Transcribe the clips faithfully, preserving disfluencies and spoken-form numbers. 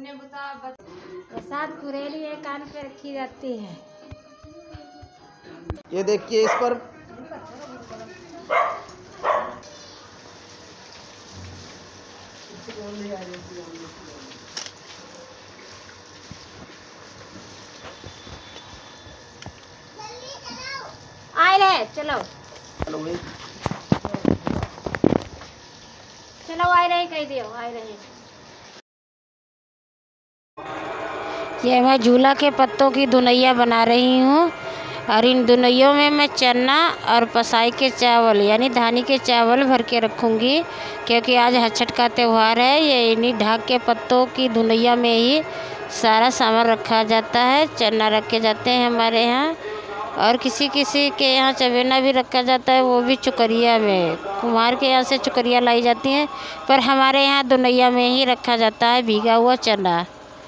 तुमने बता प्रसाद कुरेली है, कान पे रखी जाती है। ये देखिए इस पर आए रहे, चलो चलो भाई चलो आए रहे, कह दियो आए रहे। ये मैं झूला के पत्तों की धुनैया बना रही हूँ और इन धुनैयों में मैं चना और पसाई के चावल यानी धानी के चावल भर के रखूँगी, क्योंकि आज हछठ का त्यौहार है। ये इन्हीं ढाक के पत्तों की धुनैया में ही सारा सामान रखा जाता है। चना रखे जाते हैं हमारे यहाँ, और किसी किसी के यहाँ चवेना भी रखा जाता है, वो भी चुकरिया में। कुम्हार के यहाँ से चुकरिया लाई जाती हैं, पर हमारे यहाँ धुनैया में ही रखा जाता है भीगा हुआ चना।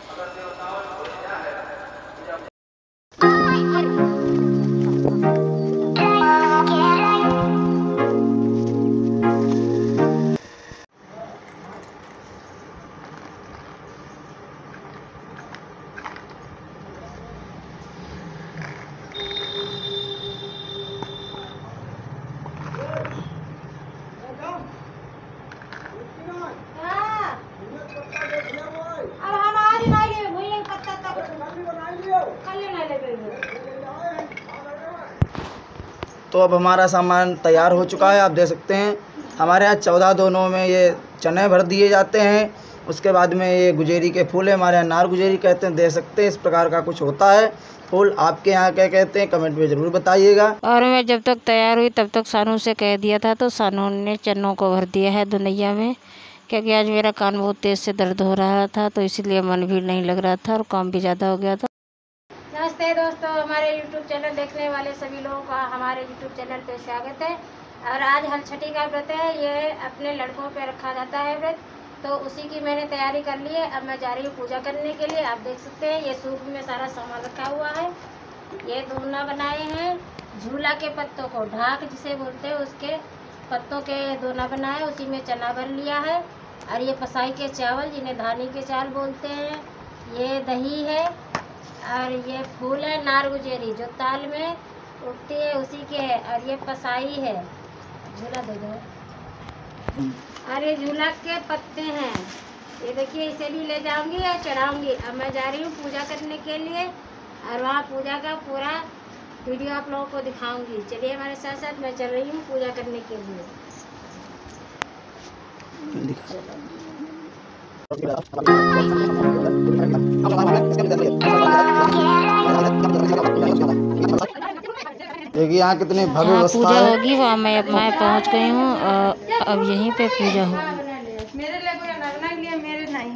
तो अब हमारा सामान तैयार हो चुका है। आप देख सकते हैं हमारे यहाँ चौदह दोनों में ये चने भर दिए जाते हैं। उसके बाद में ये गुजेरी के फूल है, हमारे यहाँ नार गुजेरी कहते हैं। देख सकते हैं इस प्रकार का कुछ होता है फूल। आपके यहाँ क्या कहते हैं कमेंट में ज़रूर बताइएगा। और मैं जब तक तैयार हुई तब तक सानू से कह दिया था, तो सानू ने चनों को भर दिया है धुनैया में, क्योंकि आज मेरा कान बहुत तेज़ से दर्द हो रहा था, तो इसलिए मन भी नहीं लग रहा था और काम भी ज़्यादा हो गया था। नमस्ते दोस्तों, हमारे यूट्यूब चैनल देखने वाले सभी लोगों का हमारे यूट्यूब चैनल पे स्वागत है। और आज हलछठी का व्रत है, ये अपने लड़कों पे रखा जाता है व्रत, तो उसी की मैंने तैयारी कर ली है। अब मैं जा रही हूँ पूजा करने के लिए। आप देख सकते हैं ये सूप में सारा सामान रखा हुआ है। ये दोना बनाए हैं, झूला के पत्तों को ढाक जिसे बोलते हैं उसके पत्तों के दोना बनाए, उसी में चना भर लिया है। और ये पसाई के चावल जिन्हें धानी के चावल बोलते हैं, ये दही है, और ये फूल है नार गुजेरी जो ताल में उगती है उसी के है, और ये पसाई है। झूला दे दो। और ये झूला के पत्ते हैं, ये देखिए इसे भी ले जाऊंगी और चढ़ाऊंगी। अब मैं जा रही हूँ पूजा करने के लिए, और वहाँ पूजा का पूरा वीडियो आप लोगों को दिखाऊंगी। चलिए हमारे साथ साथ, मैं चल रही हूँ पूजा करने के लिए। देखिए यहाँ कितनी भव्य व्यवस्था पूजा है। होगी, वहाँ मैं मैं पहुँच गई हूँ। अब यहीं पे पूजा होगी। मेरे लिए कोई लगना के लिए मेरे नहीं।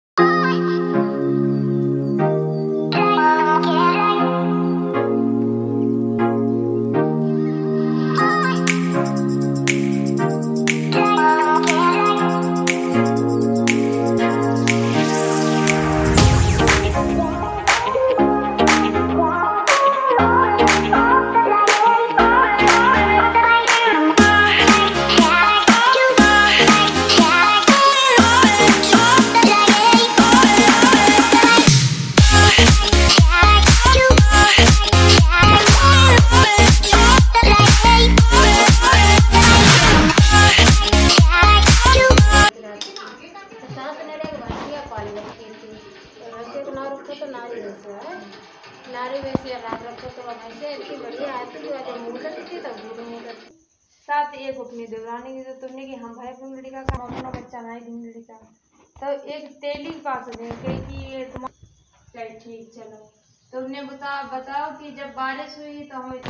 नारी वैसे रात रखो तो वैसे इतनी बढ़िया आती थी, वाले मूर्त थी तो गुरु मूर्त साथ एक अपनी देवरानी की जो तुमने कि हम भाई अपनी लड़का का अपना बच्चा नहीं दिन लड़का, तो एक तेली के पास दे कि ये तुम चल ठीक चलो। तुमने बता बताओ कि जब बारिश हुई तो हम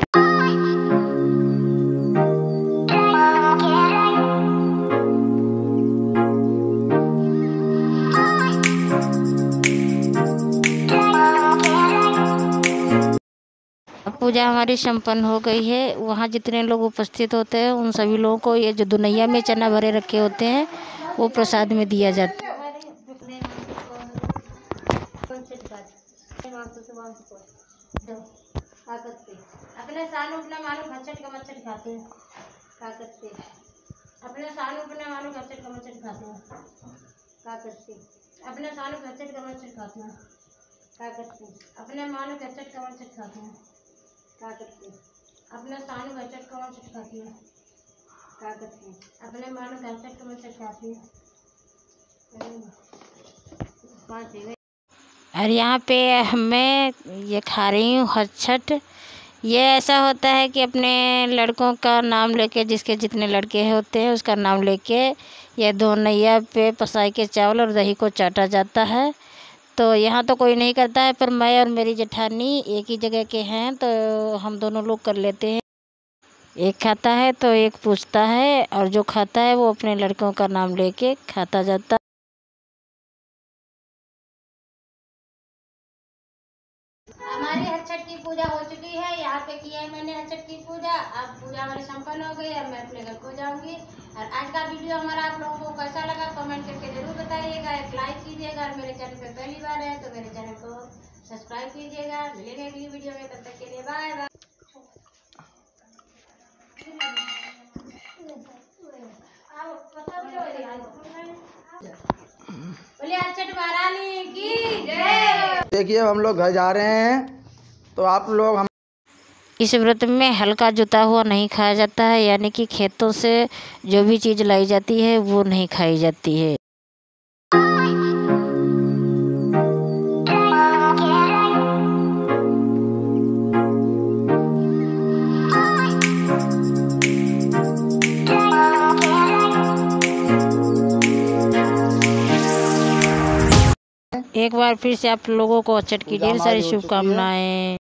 पूजा हमारी संपन्न हो गई है। वहाँ जितने लोग उपस्थित होते हैं उन सभी लोगों को ये जो धुनैया में चना भरे रखे होते हैं वो प्रसाद में दिया जाता है। अपने सालों अपना मालूम खच्चट का मच्छर खाते हैं, क्या करते अपने सालों अपने मालूम खच्चट का मच्छर खाते हैं, क्या करते अपने सालों का चट कमर चटकाते हैं, क्या करते हैं? अपने मानो का चट कमर चटकाते हैं, क्या करते हैं? अपने सालों का चट कमर चटकाती है, क्या करते हैं? अपने मानो का चट कमर चटकाती है। और यहाँ पे मैं ये खा रही हूँ हचछट। ये ऐसा होता है कि अपने लड़कों का नाम लेके, जिसके जितने लड़के होते हैं उसका नाम लेके ये दो नैया पे पसाई के चावल और दही को चाटा जाता है। तो यहाँ तो कोई नहीं करता है, पर मैं और मेरी जेठानी एक ही जगह के हैं तो हम दोनों लोग कर लेते हैं। एक खाता है तो एक पूछता है, और जो खाता है वो अपने लड़कों का नाम लेके खाता जाता है। हमारी हचछट की पूजा हो चुकी है, यहाँ पे किया है मैंने हचछट की पूजा। अब पूजा हमारी संपन्न हो गई और मैं अपने घर को जाऊंगी। और आज का वीडियो हमारा आप लोगों को कैसा लगा कमेंट करके जरूर बताइएगा। एक लाइक कीजिएगा, और मेरे चैनल पे पहली बार है तो मेरे चैनल को सब्सक्राइब कीजिएगा। मिलेंगे अगली वीडियो में, तब तक के लिए बाय बाय। देखिए हम लोग घर जा रहे हैं, तो आप लोग हम इस व्रत में हल्का जुता हुआ नहीं खाया जाता है, यानी कि खेतों से जो भी चीज़ लाई जाती है वो नहीं खाई जाती है। एक बार फिर से आप लोगों को हचछट की ढेर सारी शुभकामनाएं।